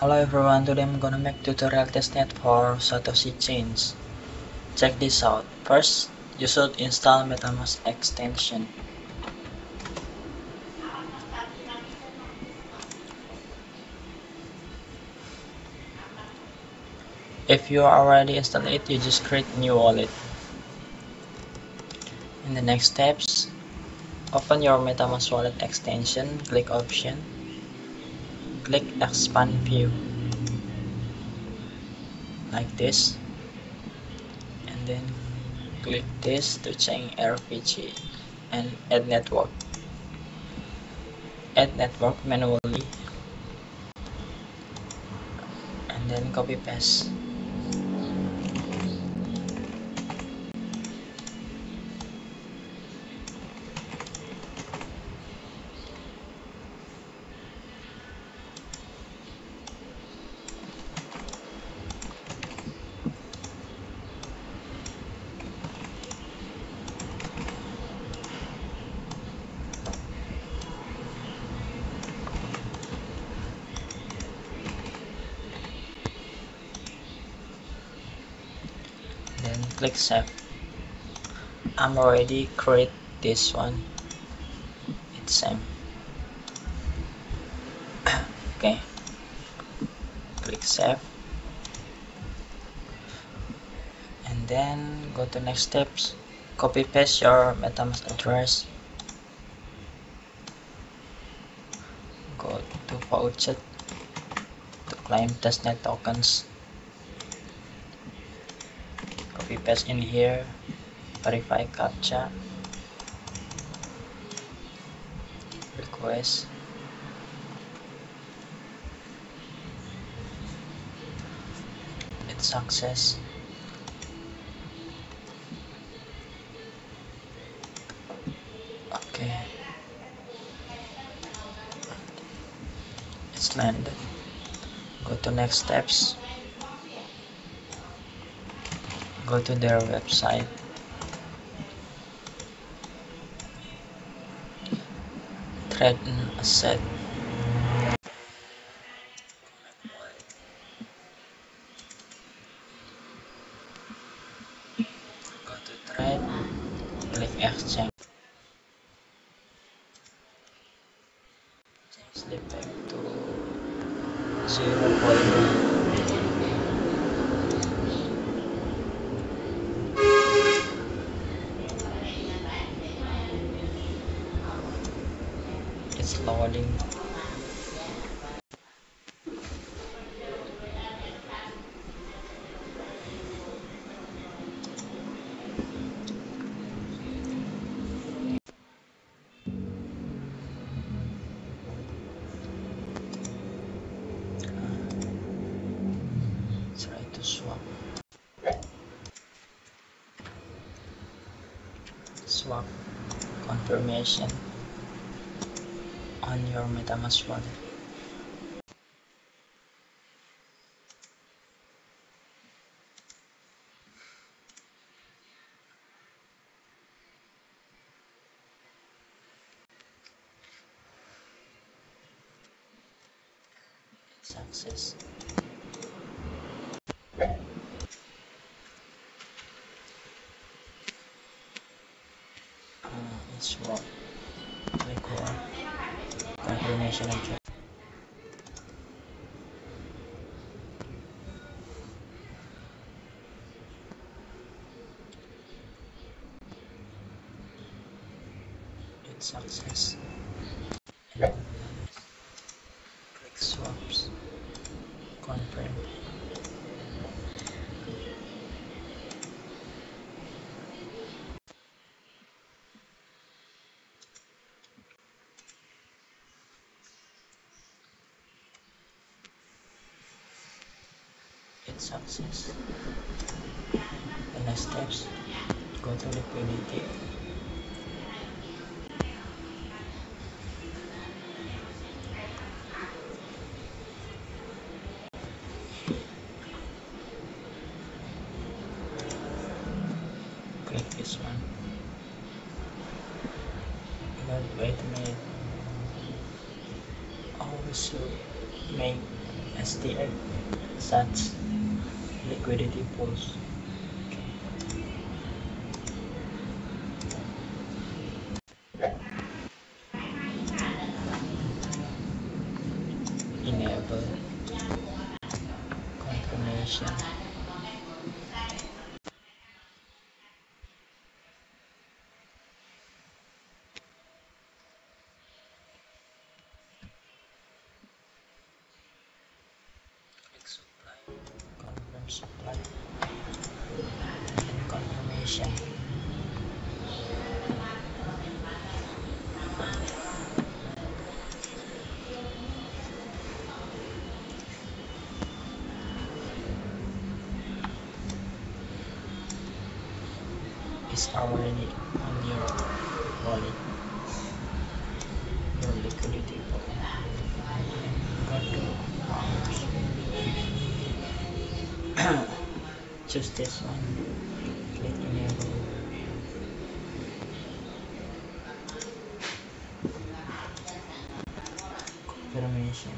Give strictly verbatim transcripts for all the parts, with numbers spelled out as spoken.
Hello everyone, today I'm gonna make tutorial testnet for Satoshi chains. Check this out. First, you should install MetaMask extension. If you already installed it, you just create new wallet. In the next steps, open your MetaMask wallet extension, click option, click expand view, like this, and then click this to change R P G and add network. Add network manually, and then copy paste. Then click save. I'm already create this one. It's same. Okay. Click save. And then go to next steps. Copy paste your MetaMask address. Go to Faucet to claim testnet tokens. Copy paste in here. Verify captcha. Request. It's success. Okay. It's landed. Go to next steps. Go to their website. Trade an asset. Go to trade. Click exchange. Change the back to zero point one. It's loading. Try to swap. Swap confirmation on your MetaMask wallet. Success. Uh, it's wrong. Click wrong. Confirmation address. It's success. Click swaps. Confirm. It's success. The next steps. Go to liquidity. Click this one. But wait a minute. Always should make S T X sets liquidity pools. Enable confirmation. Click supply. Confirm supply. And confirmation. Is already on your wallet. Your liquidity pool. Go to powers. Choose this one. Click enable. Confirmation.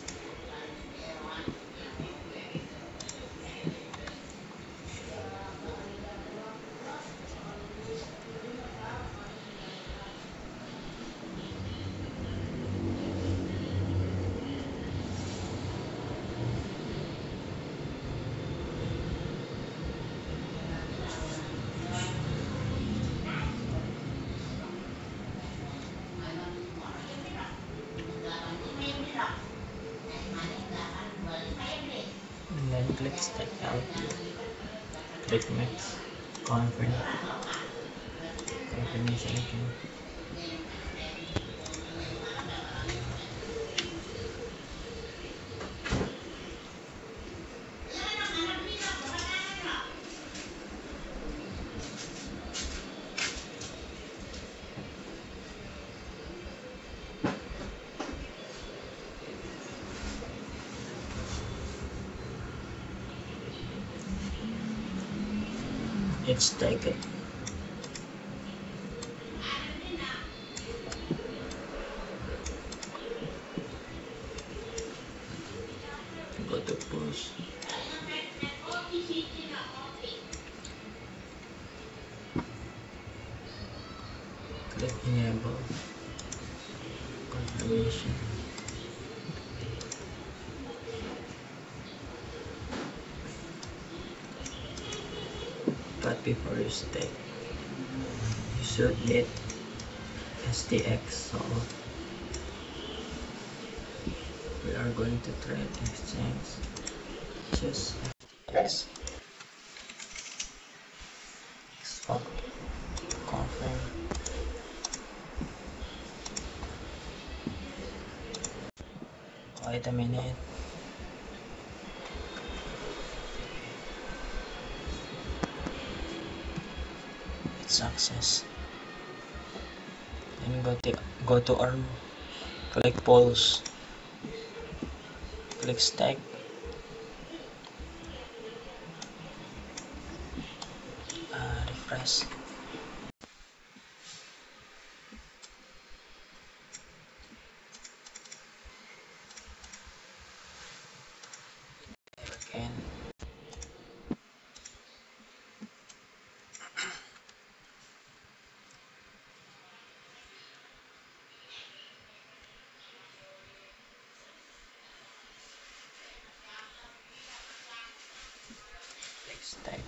And then click stack out. Click next. Confirm. Confirmation again. It's taken. Go to push. Click enable. Confirmation. But before you stake, you should need S T X. So we are going to trade exchange. Choose S T X. Export. Confirm. Wait a minute. It's success. Then go to go to arm. Click pulse. Click stack. Uh, refresh. Again. Click stack.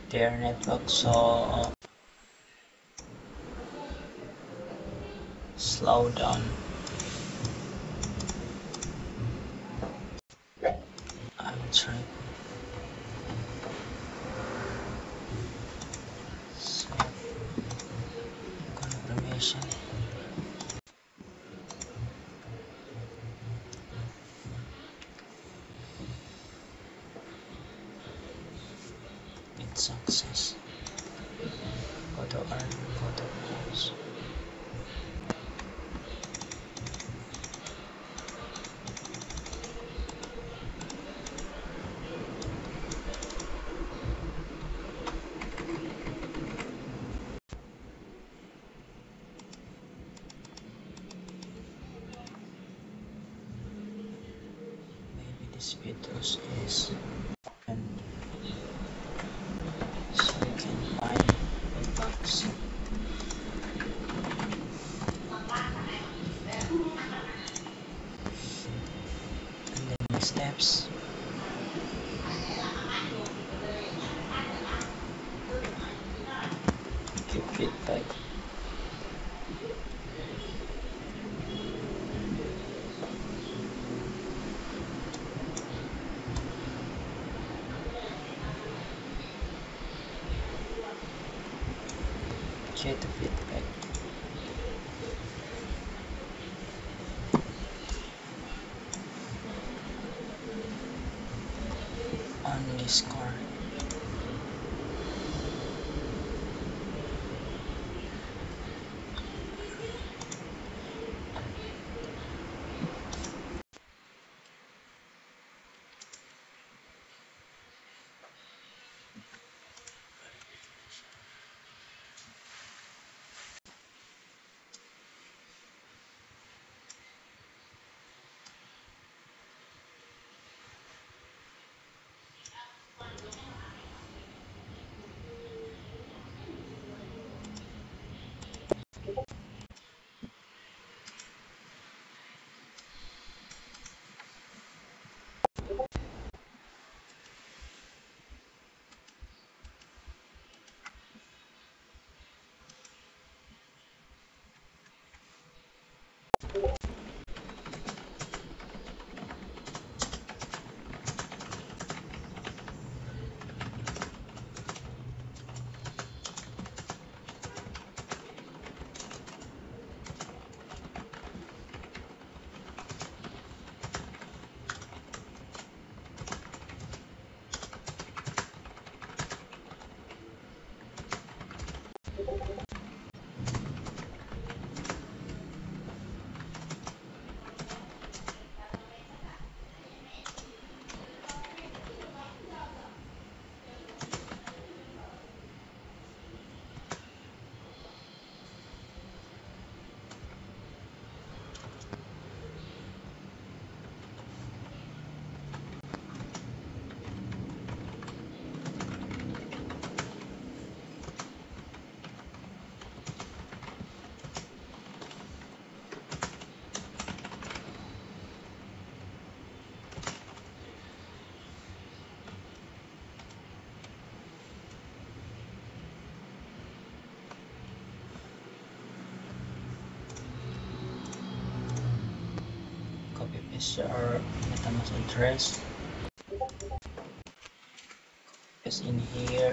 their network so slow down. I will try save confirmation. It's success. Go to earn, go to close. Maybe this video is open so you can find the bugs. And the next steps. Give feedback. Get the feedback. On Discord. Copy paste your MetaMask address. Paste in here.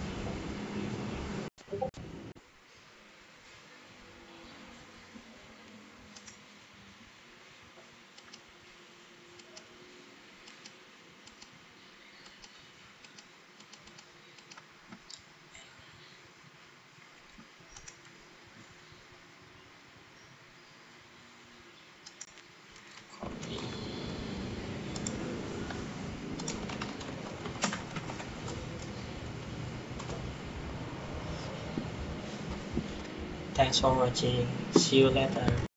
Copy. Thanks for watching. See you later.